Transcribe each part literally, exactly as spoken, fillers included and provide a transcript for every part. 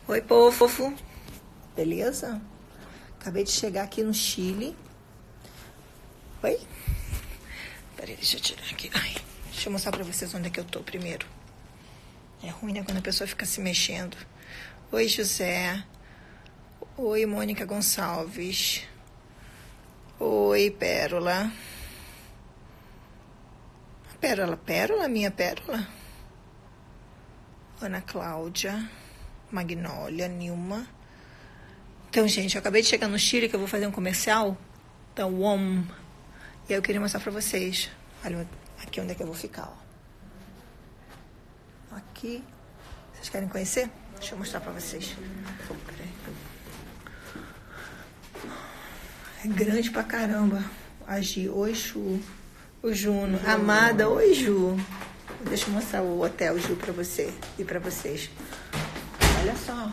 Oi, povo. Beleza? Acabei de chegar aqui no Chile. Oi? Peraí, deixa eu tirar aqui. Ai, deixa eu mostrar pra vocês onde é que eu tô primeiro. É ruim, né? Quando a pessoa fica se mexendo. Oi, José. Oi, Mônica Gonçalves. Oi, Pérola. Pérola, Pérola, minha Pérola. Ana Cláudia. Magnólia, Nilma. Então, gente, eu acabei de chegar no Chile, que eu vou fazer um comercial da W O M. E aí eu queria mostrar pra vocês. Olha aqui onde é que eu vou ficar, ó. Aqui. Vocês querem conhecer? Deixa eu mostrar pra vocês. Peraí. É grande pra caramba. A Gi, oi, Ju. O Juno. Amada, oi, Ju. Deixa eu mostrar o hotel, Ju, pra você e pra vocês. Olha só.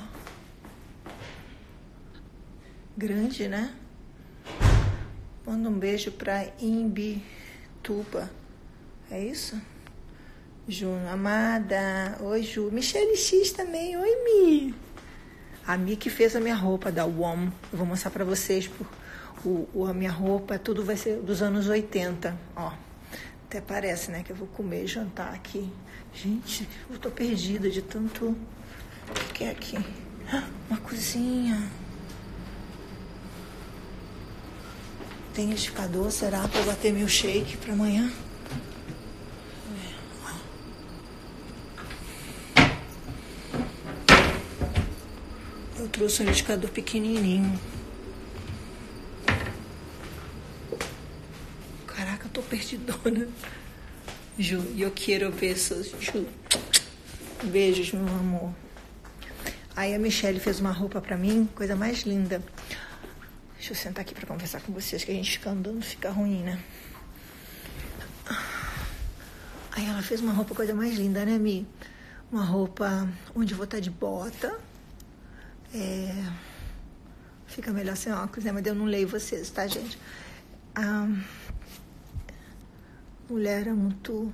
Grande, né? Manda um beijo pra Imbituba. É isso? Juno, amada. Oi, Ju. Michelle X também. Oi, Mi. A Mi que fez a minha roupa da W O M. Eu vou mostrar pra vocês. Por, o, o, a minha roupa, tudo vai ser dos anos oitenta. Ó. Até parece, né? Que eu vou comer e jantar aqui. Gente, eu tô perdida de tanto... O que, que é aqui? Uma cozinha. Tem liquidificador, será? Pra eu bater meu shake pra amanhã? Eu trouxe um liquidificador pequenininho. Caraca, eu tô perdidona. Ju, eu quero beijos. Ju. Beijos, meu amor. Aí a Michelle fez uma roupa pra mim, coisa mais linda. Deixa eu sentar aqui pra conversar com vocês, que a gente fica andando, fica ruim, né? Aí ela fez uma roupa, coisa mais linda, né, Mi? Uma roupa onde eu vou estar de bota. É... Fica melhor sem óculos, né? Mas eu não leio vocês, tá, gente? A mulher é muito...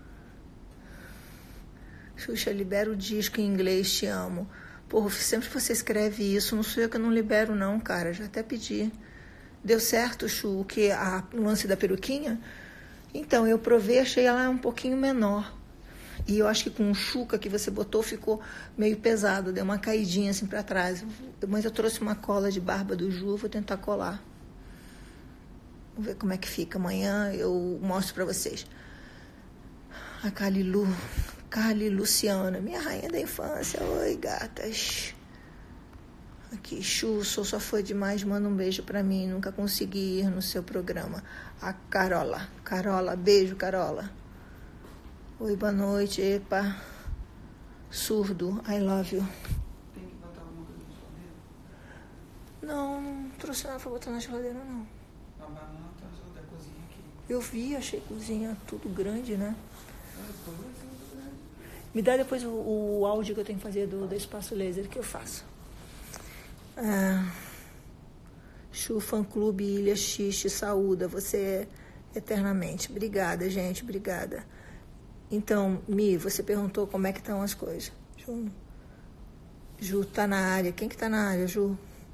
Xuxa, libera o disco em inglês, te amo. Porra, sempre que você escreve isso, não sou eu que não libero, não, cara. Já até pedi. Deu certo, Chu, que a, o lance da peruquinha? Então, eu provei, achei ela um pouquinho menor. E eu acho que com o chuca que você botou, ficou meio pesado. Deu uma caidinha assim pra trás. Mas eu trouxe uma cola de barba do Ju, vou tentar colar. Vamos ver como é que fica. Amanhã eu mostro pra vocês. A Calilu... Carly Luciana, minha rainha da infância. Oi, gatas. Aqui, Chu, sou sua fã demais. Manda um beijo pra mim. Nunca consegui ir no seu programa. A Carola. Carola, beijo, Carola. Oi, boa noite. Epa. Surdo, I love you. Tem que botar alguma coisa na geladeira? Não, não trouxe nada pra botar na geladeira, não. A banana tá da cozinha aqui. Eu vi, achei cozinha tudo grande, né? É, coisa assim. Me dá depois o, o áudio que eu tenho que fazer do, do Espaço Laser, que eu faço. Ah, Chu, Fã Clube Ilha X, te saúda você eternamente. Obrigada, gente, obrigada. Então, Mi, você perguntou como é que estão as coisas. Ju, Ju tá na área. Quem que tá na área, Ju?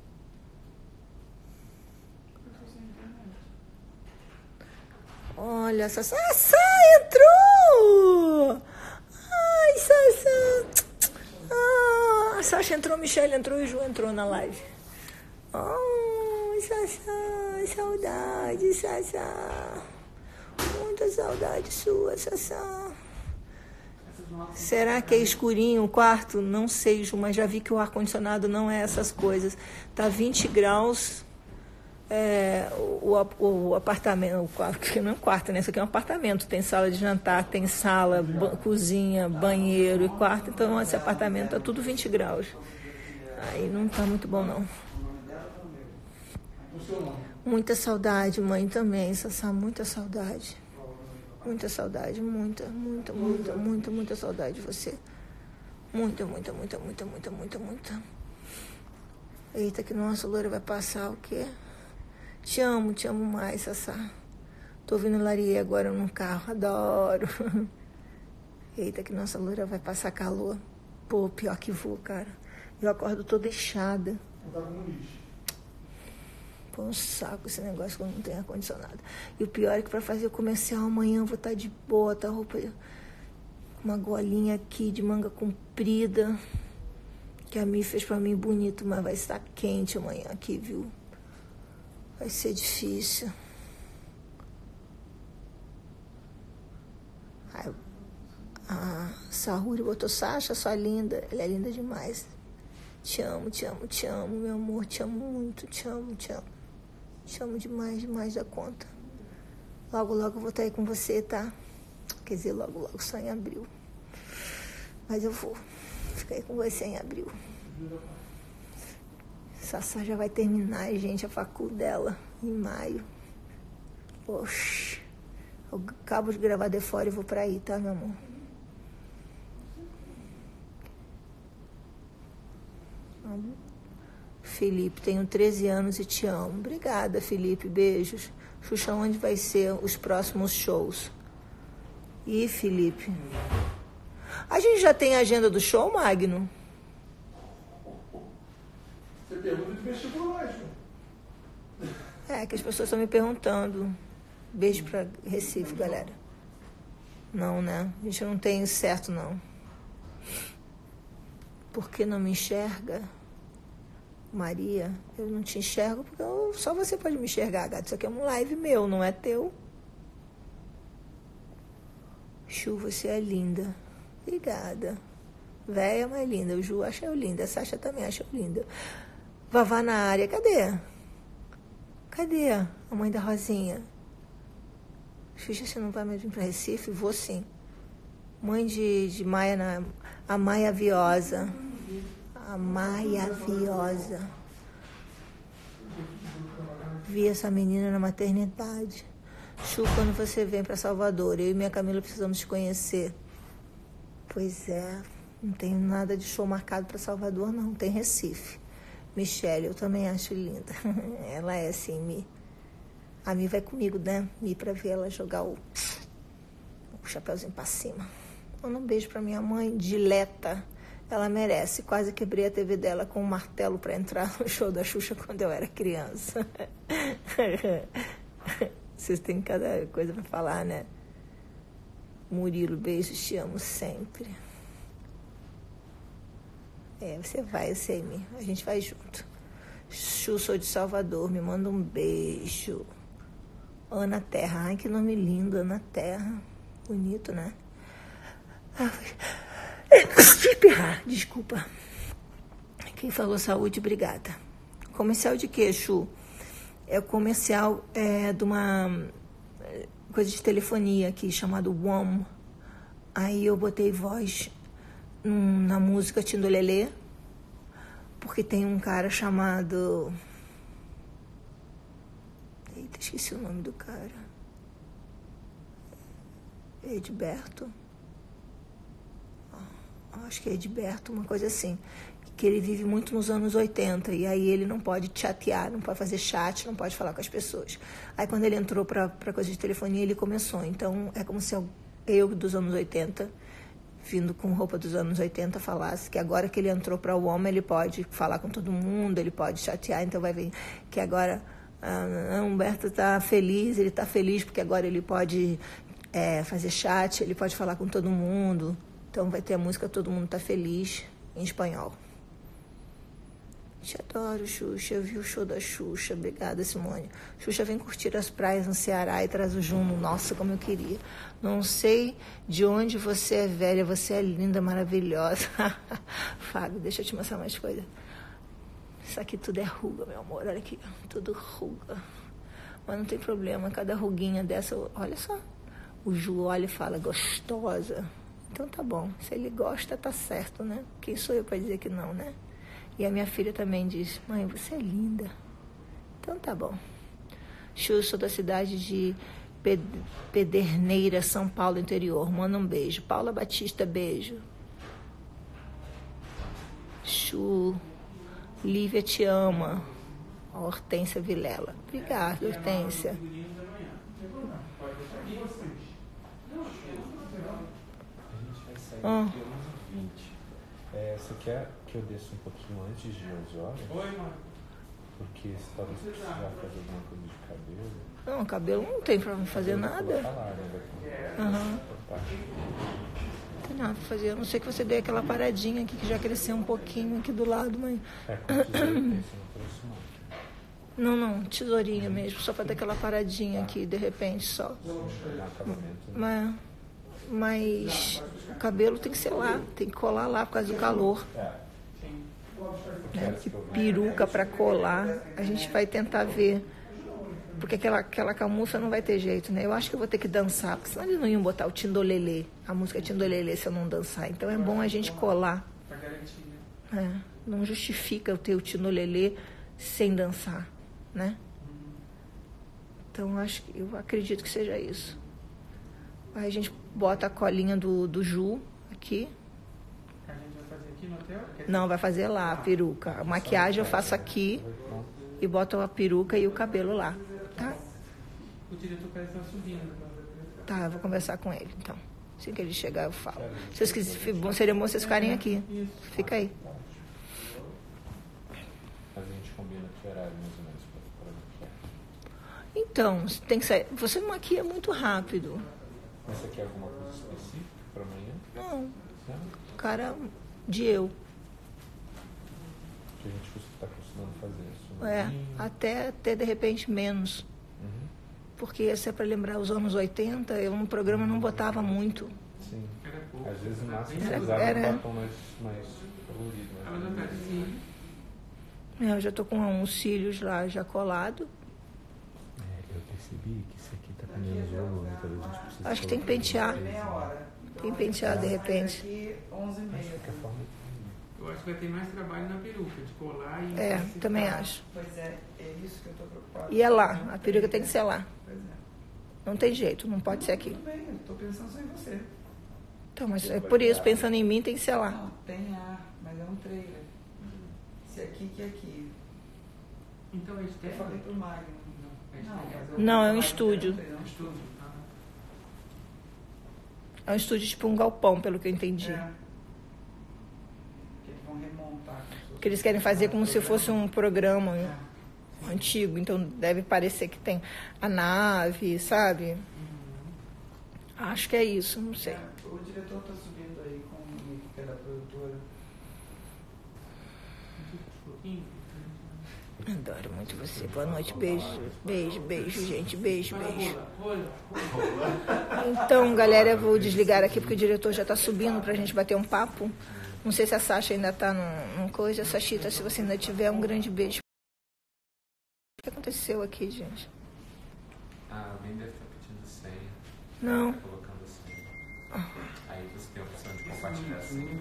Olha, Sassá, Sassá entrou! Ai, Sassá! Ah, a Sasha entrou, Michelle entrou e o Ju entrou na live. Ai, Sassá, saudade, Sassá. Muita saudade sua, Sassá. Será que é escurinho o quarto? Não sei, Ju, mas já vi que o ar-condicionado não é essas coisas. Tá vinte graus. É, o, o, o apartamento, o quarto, que não é um quarto, né? Isso aqui é um apartamento. Tem sala de jantar, tem sala, ba- cozinha, banheiro e quarto. Então, esse apartamento tá tudo vinte graus. Aí não tá muito bom, não. Muita saudade, mãe, também, Sassá, muita saudade. Muita saudade, muita, muita, muita, muita, muita saudade de você. Muita, muita, muita, muita, muita, muita, muita. Eita, que nossa loira vai passar o quê? Te amo, te amo mais, Sassá. Tô ouvindo Larie agora no carro, adoro. Eita, que nossa loira vai passar calor. Pô, pior que vou, cara. Eu acordo toda inchada. Não tá com lixo. Pô, um saco esse negócio quando não tem ar-condicionado. E o pior é que para fazer o comercial amanhã eu vou estar de boa, tá roupa, uma golinha aqui de manga comprida, que a Mi fez pra mim bonito, mas vai estar quente amanhã aqui, viu? Vai ser difícil. Ai, a Sahuri botou Sasha, sua linda. Ela é linda demais. Te amo, te amo, te amo, meu amor. Te amo muito, te amo, te amo. Te amo demais, demais da conta. Logo, logo eu vou estar aí com você, tá? Quer dizer, logo, logo, só em abril. Mas eu vou ficar aí com você em abril. Sassá já vai terminar, gente, a facul dela em maio. Poxa. Eu acabo de gravar de fora e vou pra aí, tá, meu amor? Felipe, tenho treze anos e te amo. Obrigada, Felipe. Beijos. Xuxa, onde vai ser os próximos shows? Ih, Felipe. A gente já tem a agenda do show, Magno? Você pergunta de vestibular, Ju. É, que as pessoas estão me perguntando. Beijo pra Recife, galera. Não, né? A gente não tem certo, não. Por que não me enxerga? Maria, eu não te enxergo porque eu, só você pode me enxergar, gato. Isso aqui é um live meu, não é teu. Chu, você é linda. Obrigada. Véia, mas linda. O Ju acha eu linda. A Sasha também acha eu linda. Vavá na área. Cadê? Cadê a mãe da Rosinha? Xuxa, você não vai mais vir pra Recife? Vou sim. Mãe de, de Maia, na, a Maia Viosa. A Maia Viosa. Vi essa menina na maternidade. Chu, quando você vem pra Salvador, eu e minha Camila precisamos te conhecer. Pois é, não tem nada de show marcado pra Salvador, não. Tem Recife. Michele, eu também acho linda. Ela é assim, Mi. A Mi vai comigo, né? Mi, pra ver ela jogar o, o chapéuzinho pra cima. Manda um beijo pra minha mãe, Dileta. Ela merece. Quase quebrei a T V dela com um martelo pra entrar no show da Xuxa quando eu era criança. Vocês têm cada coisa pra falar, né? Murilo, beijos, te amo sempre. É, você vai, eu sei, Mi. A gente vai junto. Chu, sou de Salvador, me manda um beijo. Ana Terra, ai que nome lindo, Ana Terra. Bonito, né? Desculpa. Quem falou saúde, obrigada. Comercial de quê, Chu? É o comercial é, de uma coisa de telefonia aqui, chamado W O M. Aí eu botei voz hum, na música Tindolelê, porque tem um cara chamado... Eita, esqueci o nome do cara. Edberto. Acho que é Edberto, uma coisa assim. Que ele vive muito nos anos oitenta. E aí ele não pode chatear, não pode fazer chat, não pode falar com as pessoas. Aí quando ele entrou para a coisa de telefonia, ele começou. Então é como se eu, eu dos anos oitenta, vindo com roupa dos anos oitenta, falasse que agora que ele entrou para o homem, ele pode falar com todo mundo, ele pode chatear. Então vai ver que agora ah, Humberto está feliz, ele está feliz porque agora ele pode é, fazer chat, ele pode falar com todo mundo. Então vai ter a música Todo Mundo Tá Feliz, em espanhol. Te adoro, Xuxa. Eu vi o show da Xuxa. Obrigada, Simone. Xuxa vem curtir as praias no Ceará e traz o Juno. Nossa, como eu queria. Não sei de onde você é velha. Você é linda, maravilhosa. Fábio, deixa eu te mostrar mais coisa. Isso aqui tudo é ruga, meu amor. Olha aqui, tudo ruga. Mas não tem problema. Cada ruguinha dessa... Olha só. O Ju olha e fala, gostosa. Então tá bom, se ele gosta, tá certo, né? Quem sou eu para dizer que não, né? E a minha filha também diz, mãe, você é linda. Então tá bom. Chu, sou da cidade de Pederneira, São Paulo, interior. Manda um beijo. Paula Batista, beijo. Chu, Lívia te ama. Hortência Vilela. Obrigada, Hortência. Ah. vinte. É, É, você quer que eu desça um pouquinho antes de onze horas? Oi, mãe. Porque se talvez precisar fazer alguma coisa de cabelo... Não, o cabelo não tem pra me fazer eu vou nada. colocar lá, né? Vai ter- Aham. Tá. Não tem nada pra fazer. A não ser que você dê aquela paradinha aqui, que já cresceu um pouquinho aqui do lado, mas... É, com tesouro tem, você não trouxe não. Não, não, tesourinha mesmo, só pra dar aquela paradinha aqui, de repente, só. Não dá acabamento, né? Mas, mas o cabelo tem que ser lá, tem que colar lá por causa do calor. É. Né? Que peruca pra colar, a gente vai tentar ver. Porque aquela, aquela camurça não vai ter jeito, né? Eu acho que eu vou ter que dançar, porque senão eles não iam botar o Tindolelê, a música Tindolelê, se eu não dançar. Então é bom a gente colar. Pra garantir, né? É, não justifica eu ter o Tindolelê sem dançar, né? Então acho que, eu acredito que seja isso. Aí a gente bota a colinha do, do Ju aqui. A gente vai fazer aqui no hotel? Quer dizer, Não, vai fazer lá a peruca. A maquiagem eu faço aqui e boto a peruca e o cabelo lá, tá? o diretor parece estar subindo. Tá, eu vou conversar com ele, então. Assim que ele chegar, eu falo. Se vocês quiserem, seria bom vocês ficarem aqui. Fica aí. Mas a gente combina que horário mais ou menos para maquiar. Então, tem que sair. Você não maquia muito rápido. Mas você quer alguma coisa específica para amanhã? Não, Não? cara de eu. Que a gente está costumando fazer. É, Sombrinho. até, até de repente menos. Uhum. Porque esse é para lembrar os anos oitenta, eu no programa não botava muito. Sim. Era pouco. Às vezes o máximo Era- você usava era- um batom mais, mais colorido. Ah, Mais mas eu quero sim. É, eu já tô com uns cílios lá já colado. É, eu percebi que isso aqui tá com menos volume, talvez a gente precise. Acho que tem que pentear. Tem que pentear de repente. Aqui, onze e meia. Qualquer forma, Eu acho que vai ter mais trabalho na peruca, de colar e... É, intensificar. também acho. Pois é, é isso que eu tô preocupado. E é lá, a peruca tem que ser lá. Pois é. Não tem jeito, não pode ser aqui. Tudo bem, eu tô pensando só em você. Então, mas é por isso, pensando em mim, tem que ser lá. Não, tem ar, mas é um trailer. Se aqui que aqui. Então é Eu externo? falei pro Magno. Não, mas Não, é um Magno estúdio. tem, É um estúdio. Ah, É um estúdio tipo um galpão, pelo que eu entendi. É. Que eles vão remontar. como se fosse Que eles querem fazer como se fosse um programa É. antigo, então deve parecer que tem a nave, sabe? Acho que é isso, não sei. É, o diretor tá subindo aí com o Nick, que é da produtora. um pouquinho. Adoro muito você. Boa noite, beijo, beijo, beijo, gente, beijo, beijo. Rola, rola. Então, galera, eu vou desligar aqui porque o diretor já tá subindo pra gente bater um papo. Não sei se a Sasha ainda tá no, no coisa. Sashita, se você ainda tiver, um grande beijo. O que aconteceu aqui, gente? Ah, alguém deve estar pedindo senha. Não. Tá colocando a senha. Aí você tem a opção de compartilhar a senha.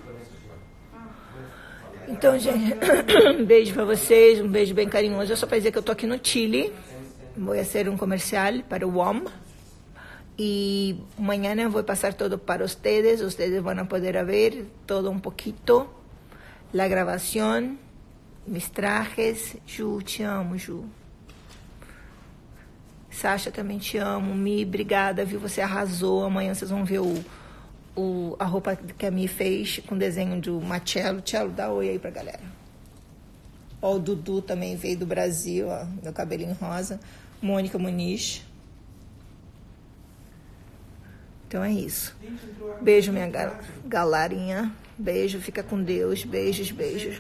Então, gente, um beijo pra vocês, um beijo bem carinhoso. É só pra dizer que eu tô aqui no Chile. Vou fazer um comercial para o W O M. Y mañana voy a pasar todo para ustedes. Ustedes van a poder ver todo un poquito. La grabación, mis trajes. Ju, te amo, Ju. Sasha, também te amo. Mi, obrigada, viu? Você arrasou. Amanhã vocês vão ver o, o, a roupa que a Mi fez com desenho do Marcello. Cello, dá oi aí pra galera. Ó, o Dudu também veio do Brasil, ó, meu cabelinho rosa. Mônica Muniz. Então é isso. Beijo, minha ga galerinha. Beijo, fica com Deus. Beijos, beijos.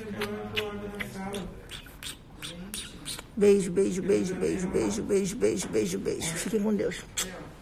Beijo, beijo, beijo, beijo, beijo, beijo, beijo, beijo, beijo. Fiquem com Deus.